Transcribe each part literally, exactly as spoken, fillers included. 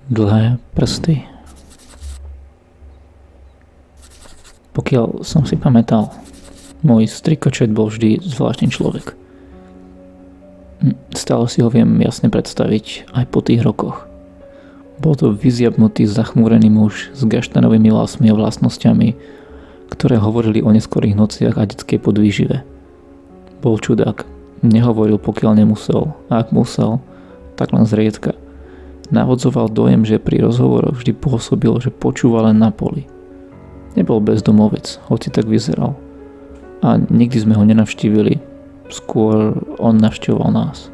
Dlhé prsty. Pokiaľ som si pamätal, môj strikočet bol vždy zvláštny človek. Stále si ho viem jasne predstaviť aj po tých rokoch. Bol to vyziabnutý, zachmúrený muž s gaštanovými vlasmi a vlastnosťami, ktoré hovorili o neskorých nociach a detskej podvýžive. Bol čudák, nehovoril pokiaľ nemusel, a ak musel, tak len zriedka. Navodzoval dojem, že pri rozhovoroch vždy pôsobil, že počúva len na poli. Nebol bezdomovec, hoci tak vyzeral. A nikdy sme ho nenavštívili, skôr on navštevoval nás.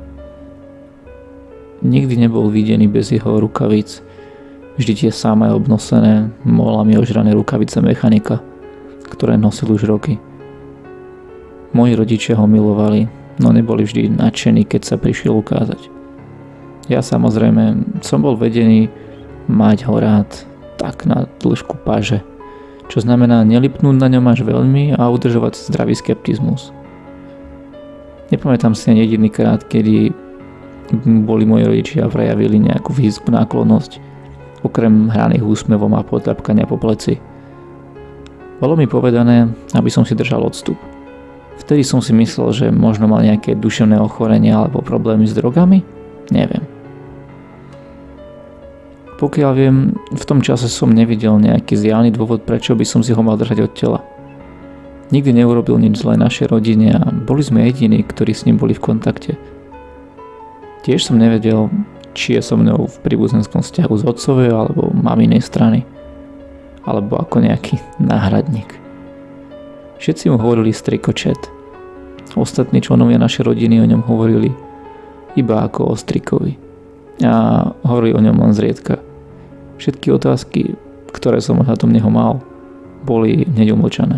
Nikdy nebol videný bez jeho rukavíc, vždy tie samé obnosené, molami ožrané rukavice mechanika, ktoré nosil už roky. Moji rodičia ho milovali, no neboli vždy nadšení, keď sa prišiel ukázať. Ja samozrejme som bol vedený mať ho rád tak na dĺžku paže, čo znamená nelipnúť na ňom až veľmi a udržovať zdravý skeptizmus. Nepamätám si ani jediný krát, kedy boli moji rodičia prejavili nejakú fyzickú náklonnosť, okrem hraných úsmevom a potľapkania po pleci. Bolo mi povedané, aby som si držal odstup. Vtedy som si myslel, že možno mal nejaké duševné ochorenie alebo problémy s drogami? Neviem. Pokiaľ viem, v tom čase som nevidel nejaký zjavný dôvod, prečo by som si ho mal držať od tela. Nikdy neurobil nič zlé našej rodine a boli sme jediní, ktorí s ním boli v kontakte. Tiež som nevedel, či je so mnou v príbuzenskom vzťahu z otcovej alebo maminej strany, alebo ako nejaký náhradník. Všetci mu hovorili strikočet. Ostatní členovia našej rodiny o ňom hovorili iba ako o strikovi a hovorili o ňom len zriedka. Všetky otázky, ktoré som ohľadom neho mal, boli hneď umlčané.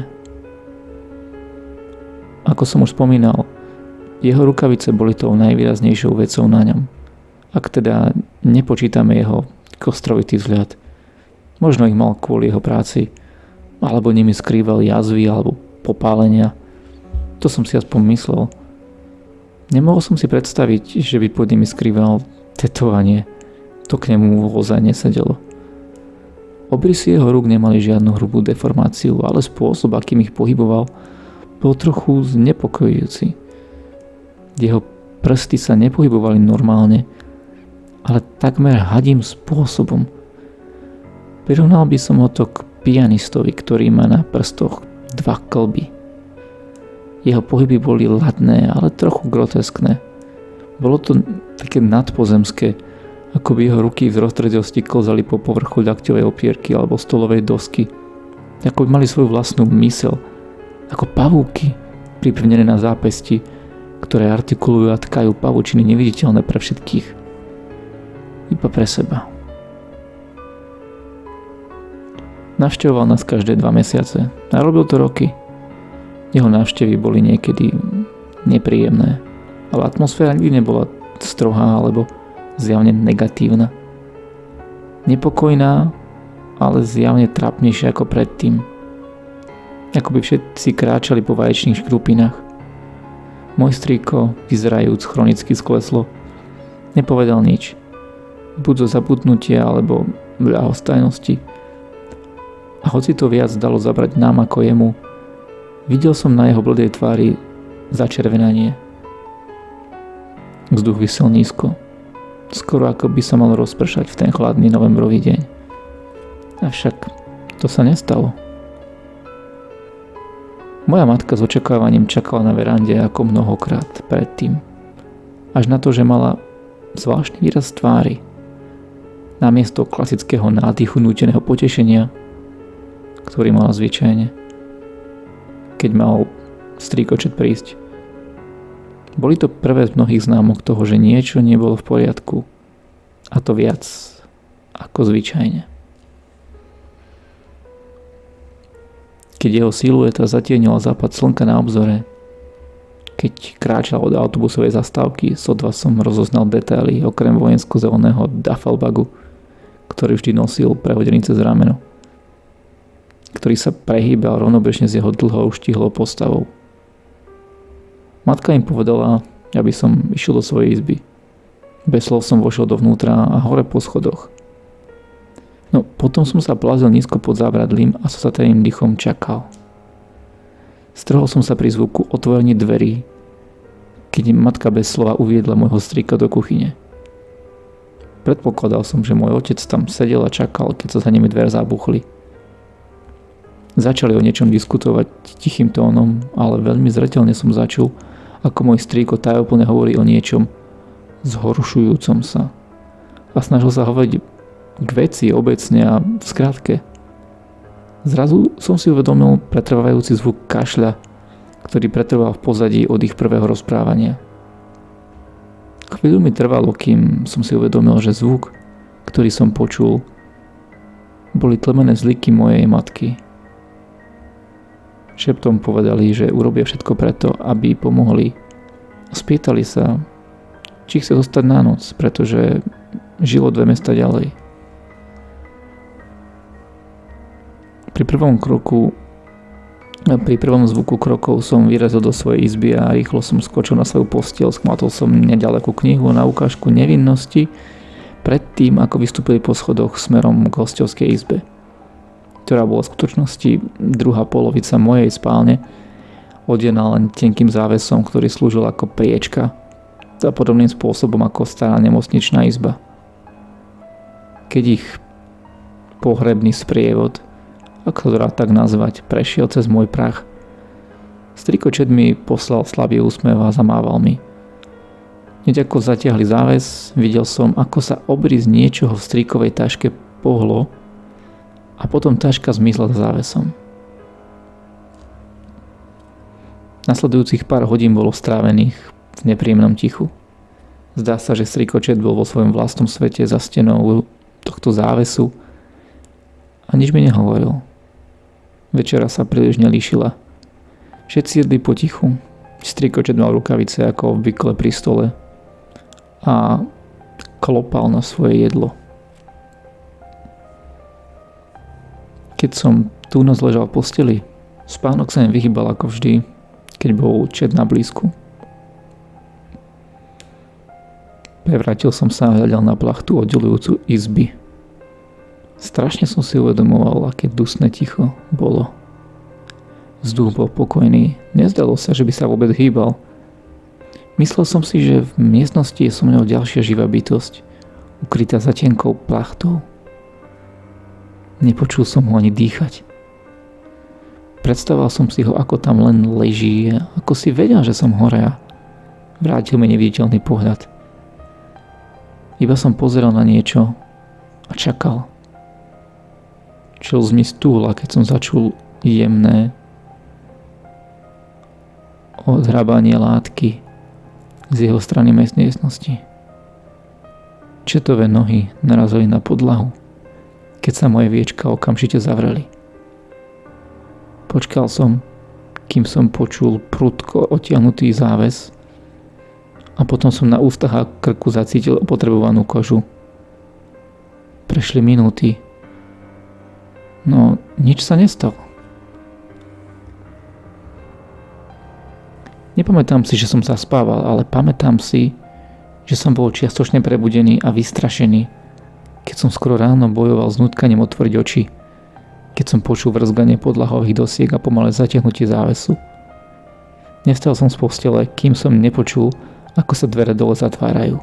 Ako som už spomínal, jeho rukavice boli tou najvýraznejšou vecou na ňom. Ak teda nepočítame jeho kostrovitý vzhľad. Možno ich mal kvôli jeho práci, alebo nimi skrýval jazvy alebo popálenia. To som si aspoň myslel. Nemohol som si predstaviť, že by pod nimi skrýval tetovanie. To k nemu ozaj nesedelo. Obrysy jeho rúk nemali žiadnu hrubú deformáciu, ale spôsob, akým ich pohyboval, bol trochu znepokojujúci. Jeho prsty sa nepohybovali normálne, ale takmer hadím spôsobom. Prirovnal by som ho to k pianistovi, ktorý má na prstoch dva klby. Jeho pohyby boli ladné, ale trochu groteskné. Bolo to také nadpozemské, ako by jeho ruky v roztredosti klzali po povrchu ľakťovej opierky alebo stolovej dosky. Ako by mali svoju vlastnú myseľ, ako pavúky pripevnené na zápesti, ktoré artikulujú a tkajú pavučiny neviditeľné pre všetkých. Iba pre seba. Navštevoval nás každé dva mesiace a robil to roky. Jeho návštevy boli niekedy nepríjemné, ale atmosféra nikdy nebola strohá alebo zjavne negatívna. Nepokojná, ale zjavne trápnejšia ako predtým. Ako by všetci kráčali po vaječných škrupinách. Môj strýko, vyzerajúc chronicky skleslo, nepovedal nič. Buď zo zabudnutia alebo ľahostajnosti. A hoci to viac dalo zabrať nám ako jemu, videl som na jeho bledej tvári začervenanie. Vzduch visel nízko. Skoro ako by sa mal rozpršať v ten chladný novembrový deň. Avšak to sa nestalo. Moja matka s očakávaním čakala na verande ako mnohokrát predtým. Až na to, že mala zvláštny výraz tvári. Namiesto klasického nádychu núteného potešenia, ktorý mala zvyčajne, keď mal strýkočet prísť. Boli to prvé z mnohých známok toho, že niečo nebolo v poriadku, a to viac ako zvyčajne. Keď jeho silueta zatienila západ slnka na obzore, keď kráčal od autobusovej zastávky, sotva som rozoznal detaily okrem vojensko-zeleného duffelbagu, ktorý vždy nosil prehodený cez rameno, ktorý sa prehýbal rovnobežne s jeho dlhou štihlou postavou. Matka im povedala, aby som išiel do svojej izby. Bez slov som vošiel dovnútra a hore po schodoch No potom som sa plazil nízko pod zábradlím a so zatajným dýchom čakal. Strhol som sa pri zvuku otvorení dverí, keď matka bez slova uviedla môjho strýka do kuchyne. Predpokladal som, že môj otec tam sedel a čakal, keď sa za nimi dvere zabuchli. Začali o niečom diskutovať tichým tónom, ale veľmi zreteľne som začul, ako môj strýko tajomne hovorí o niečom zhoršujúcom sa. A snažil sa hovoriť k veci obecne a v skratke. Zrazu som si uvedomil pretrvávajúci zvuk kašľa, ktorý pretrval v pozadí od ich prvého rozprávania. Chvíľu mi trvalo, kým som si uvedomil, že zvuk, ktorý som počul, boli tlmené zliky mojej matky. Šeptom povedali, že urobia všetko preto, aby pomohli. Spýtali sa, či chce zostať na noc, pretože žilo dve mesta ďalej. Pri prvom kroku, pri prvom zvuku krokov som vyrazil do svojej izby a rýchlo som skočil na svoju posteľ. Schmatol som nedalekú knihu na ukážku nevinnosti predtým, ako vystúpili po schodoch smerom k hosťovskej izbe, ktorá bola v skutočnosti druhá polovica mojej spálne, odená len tenkým závesom, ktorý slúžil ako priečka, a podobným spôsobom ako stará nemocničná izba. Keď ich pohrebný sprievod, ak to dá tak nazvať, prešiel cez môj prach, strýkočet mi poslal slabý úsmev a zamával mi. Hneď ako zatiahli záves, videl som, ako sa obrys niečoho v strýkovej taške pohlo a potom taška zmizla za závesom. Nasledujúcich pár hodín bolo strávených v nepríjemnom tichu. Zdá sa, že strýkočet bol vo svojom vlastnom svete za stenou tohto závesu a nič mi nehovoril. Večera sa príliš nelíšila. Všetci jedli potichu. Strýkočet mal rukavice ako obvykle pri stole a klopal na svoje jedlo. Keď som tú noc ležal v posteli, spánok sa mi vyhýbal ako vždy, keď bol čet na blízku. Prevrátil som sa a hľadal na plachtu oddelujúcu izby. Strašne som si uvedomoval, aké dusné ticho bolo. Vzduch bol pokojný, nezdalo sa, že by sa vôbec hýbal. Myslel som si, že v miestnosti je so mnou ďalšia živá bytosť, ukrytá za tenkou plachtou. Nepočul som ho ani dýchať. Predstavoval som si ho, ako tam len leží, ako si vedel, že som hore a vrátil mi neviditeľný pohľad. Iba som pozeral na niečo a čakal. Čelz mi stúhla, keď som začul jemné odhrabanie látky z jeho strany miestnosti. Četové nohy narazili na podlahu, keď sa moje viečka okamžite zavreli. Počkal som, kým som počul prudko otiahnutý záves a potom som na ústach a krku zacítil opotrebovanú kožu. Prešli minúty, no nič sa nestalo. Nepamätám si, že som zaspával, ale pamätám si, že som bol čiastočne prebudený a vystrašený, keď som skoro ráno bojoval s nutkaním otvoriť oči, keď som počul vrzganie podlahových dosiek a pomalé zatiahnutie závesu. Nevstal som z postele, kým som nepočul, ako sa dvere dole zatvárajú.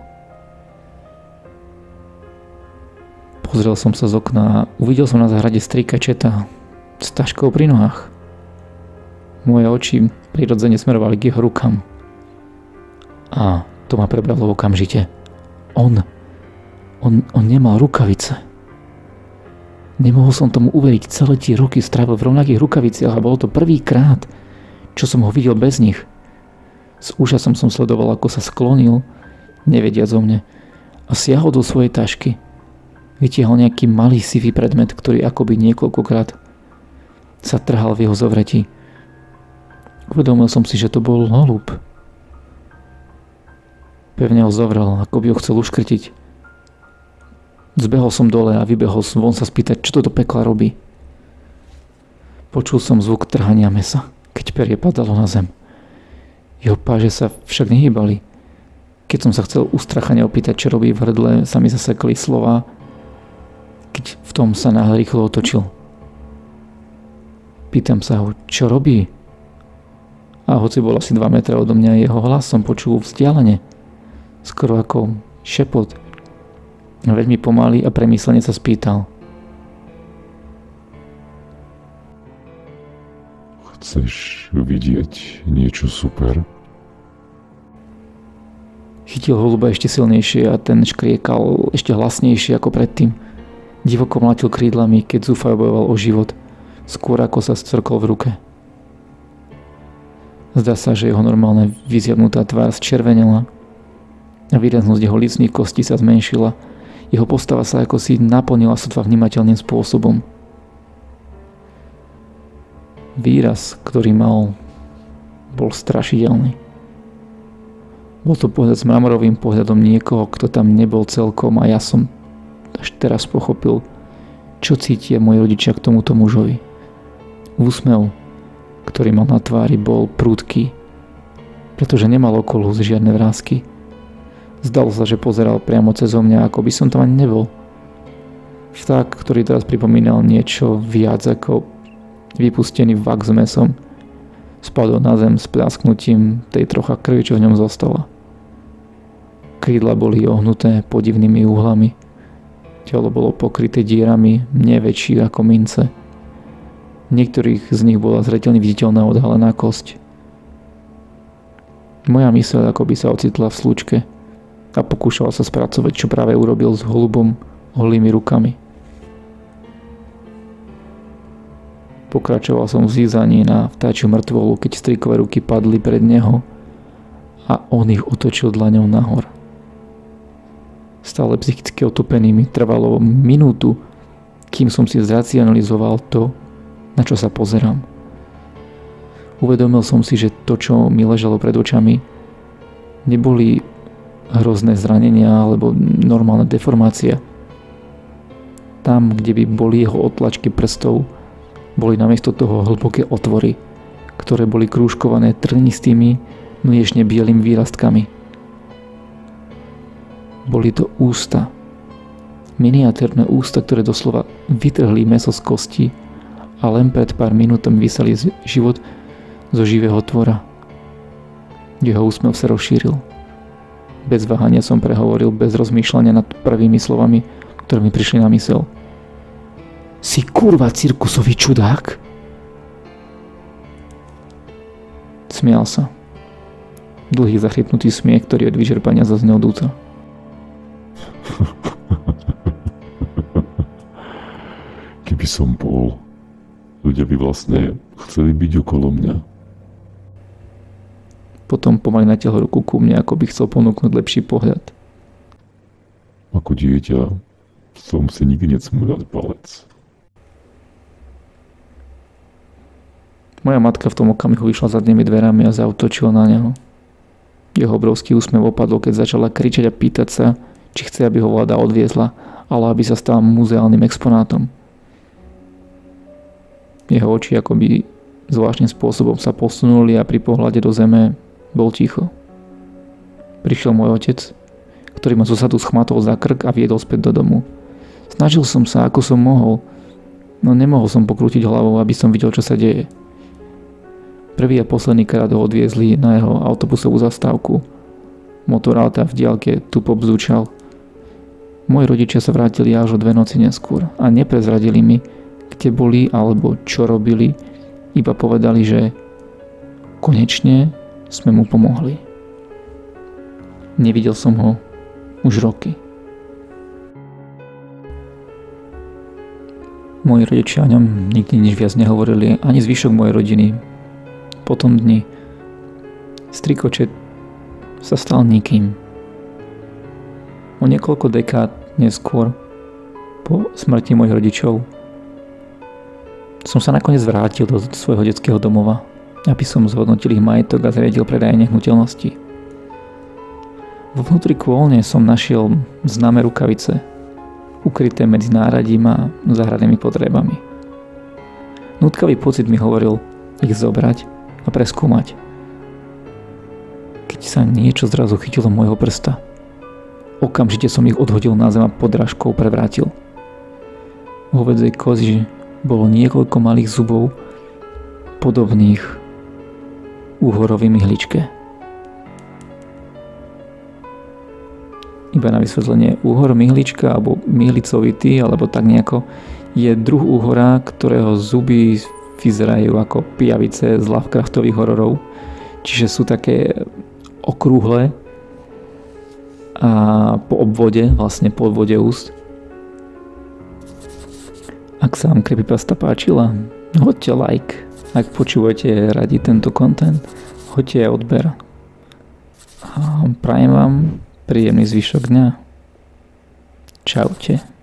Pozrel som sa z okna a uvidel som na záhrade strýka Četa s taškou pri nohách. Moje oči prirodzene smerovali k jeho rukám. A to ma prebralo okamžite. On, on, on nemal rukavice. Nemohol som tomu uveriť, celé tie roky strávil v rovnakých rukaviciach a bolo to prvýkrát, čo som ho videl bez nich. S úžasom som sledoval, ako sa sklonil, nevediac o mne, a siahol do svojej tašky. Vytiahol nejaký malý sivý predmet, ktorý akoby niekoľkokrát sa trhal v jeho zovretí. Uvedomil som si, že to bol holub. Pevne ho zovrel, ako by ho chcel uškrtiť. Zbehol som dole a vybehol von sa spýtať, čo to do pekla robí. Počul som zvuk trhania mesa, keď perie padalo na zem. Jeho páže sa však nehýbali. Keď som sa chcel ustrachane opýtať, čo robí v hrdle, sa mi zasekli slova. Keď keď v tom sa náhle rýchlo otočil. Pýtam sa ho, čo robí? A hoci bol asi dva metre odo mňa, jeho hlas som počul vzdialene. Skoro ako šepot. Veľmi pomaly a premyslene sa spýtal. Chceš vidieť niečo super? Chytil holuba ešte silnejšie a ten škriekal ešte hlasnejšie ako predtým. Divoko mlátil krídlami, keď zúfalo bojoval o život, skôr ako sa scvrkol v ruke. Zdá sa, že jeho normálne vyzjavnutá tvár zčervenela a výraznosť jeho lícnych kostí sa zmenšila. Jeho postava sa ako si naplnila sotva vnímateľným spôsobom. Výraz, ktorý mal, bol strašidelný. Bol to pohľad s mramorovým pohľadom niekoho, kto tam nebol celkom, a ja som až teraz pochopil, čo cítia moji rodičia k tomuto mužovi. Úsmev, ktorý mal na tvári, bol prudký, pretože nemal okolo žiadne vrásky. Zdalo sa, že pozeral priamo cez mňa, ako by som tam ani nebol. Vták, ktorý teraz pripomínal niečo viac ako vypustený vak s mesom, spadol na zem s prasknutím tej trocha krvi, čo v ňom zostala. Krídla boli ohnuté podivnými úhlami. Telo bolo pokryté dierami, nie väčšie ako mince. V niektorých z nich bola zreteľne viditeľná odhalená kosť. Moja myseľ ako by sa ocitla v slučke a pokúšala sa spracovať, čo práve urobil s holubom holými rukami. Pokračoval som v zízaní na vtáčiu mŕtvolu, keď strikové ruky padli pred neho a on ich otočil dlaňou nahor. Stále psychicky otopený mi trvalo minútu, kým som si zracionalizoval to, na čo sa pozerám. Uvedomil som si, že to, čo mi ležalo pred očami, neboli hrozné zranenia alebo normálna deformácia. Tam, kde by boli jeho otlačky prstov, boli namiesto toho hlboké otvory, ktoré boli krúžkované trnistými, mliečne bielými výrastkami. Boli to ústa. Miniatérne ústa, ktoré doslova vytrhli mäso z kosti a len pred pár minútami vysali život zo živého tvora. Jeho úsmev sa rozšíril. Bez váhania som prehovoril, bez rozmýšľania nad prvými slovami, ktoré mi prišli na myseľ. Si kurva cirkusový čudák? Smial sa. Dlhý zachrypnutý smiech, ktorý od vyčerpania zaznel dúco. Keby som bol, ľudia by vlastne chceli byť okolo mňa. Potom pomaly natiahol ruku ku mne, ako by chcel ponúknuť lepší pohľad. Ako dieťa som si nikdy necmúľal palec. Moja matka v tom okamihu vyšla zadnými dverami a zaútočila na neho. Jeho obrovský úsmev opadol, keď začala kričať a pýtať sa, či chce, aby ho vláda odviezla, ale aby sa stal muzeálnym exponátom. Jeho oči akoby zvláštnym spôsobom sa posunuli a pri pohľade do zeme bol ticho. Prišiel môj otec, ktorý ma zo zadu schmatol za krk a viedol späť do domu. Snažil som sa, ako som mohol, no nemohol som pokrútiť hlavou, aby som videl, čo sa deje. Prvý a posledný krát ho odviezli na jeho autobusovú zastávku. Motor auta v diaľke tupo bzúčal. Moji rodičia sa vrátili až o dve noci neskôr a neprezradili mi, kde boli alebo čo robili, iba povedali, že konečne sme mu pomohli. Nevidel som ho už roky. Moji rodičia o ňom nikdy nič viac nehovorili, ani zvyšok mojej rodiny. Po tom dni strikočet sa stal nikým. O niekoľko dekád neskôr, po smrti mojich rodičov, som sa nakoniec vrátil do svojho detského domova, aby som zhodnotil ich majetok a zriadil predaj nehnuteľností. Vo vnútri kôlne som našiel známe rukavice, ukryté medzi náradím a záhradnými potrebami. Nutkavý pocit mi hovoril ich zobrať a preskúmať. Keď sa niečo zrazu chytilo môjho prsta, okamžite som ich odhodil na zem a podrážkou prevrátil. u hovedzej kozy bolo niekoľko malých zubov podobných úhorovej myhličke. Iba na vysvetlenie, úhor myhlička alebo myhlicovitý, alebo tak nejako, je druh úhora, ktorého zuby vyzerajú ako pijavice z Lovecraftových hororov. Čiže sú také okrúhle a po obvode, vlastne po obvode úst. Ak sa vám creepypasta páčila, hoďte like. Ak počúvate radi tento content, hoďte aj odber. A prajem vám príjemný zvyšok dňa. Čaute.